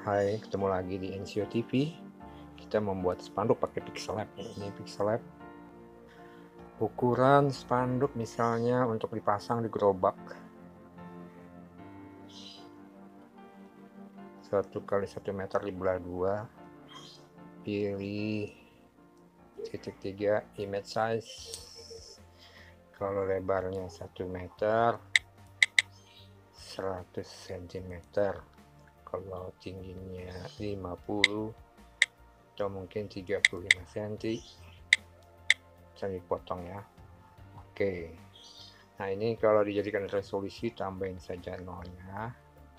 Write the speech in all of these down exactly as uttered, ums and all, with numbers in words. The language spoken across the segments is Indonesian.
Hai, ketemu lagi di Ensio T V. Kita membuat spanduk pakai Pixel Lab. Ini Pixel Lab. Ukuran spanduk misalnya untuk dipasang di gerobak satu kali satu meter dibelah dua. Pilih titik tiga image size. Kalau lebarnya satu meter, seratus sentimeter. Kalau tingginya lima puluh atau mungkin tiga puluh lima sentimeter, bisa dipotong ya. Oke, nah ini kalau dijadikan resolusi tambahin saja nolnya,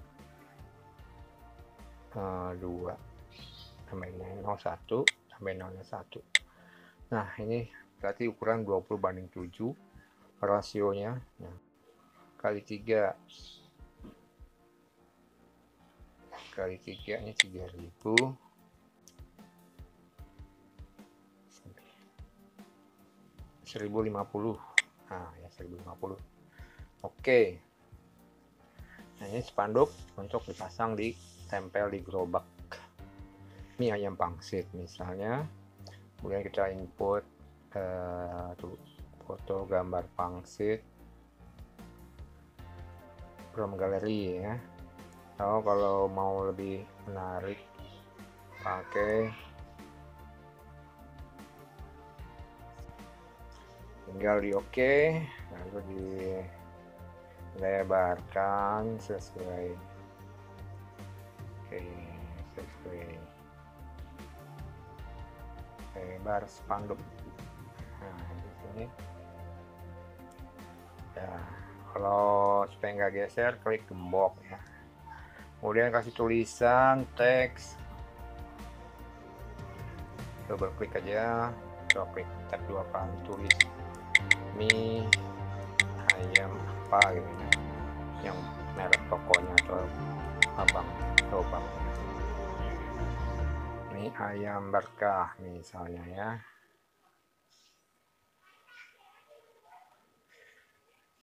uh, dua tambahin nol satu, tambahin nolnya satu. Nah ini berarti ukuran dua puluh banding tujuh rasionya. Nah, kali tiga kali tiga ini tiga ribu seribu lima puluh. Nah ya seribu lima puluh. Oke, nah ini spanduk untuk dipasang di tempel di gerobak mie ayam pangsit misalnya. Kemudian kita input uh, tuh, foto gambar pangsit from galeri ya. Atau kalau mau lebih menarik pakai tinggal di oke, lalu dilebarkan sesuai oke, sesuai lebar spanduk. Nah di sini ya, kalau supaya nggak geser klik gembok ya, kemudian kasih tulisan teks, double klik aja, coba klik tab dua kali, tulis mie ayam apa gitu ya, yang merek tokonya atau abang gerobak, mie ayam berkah misalnya ya.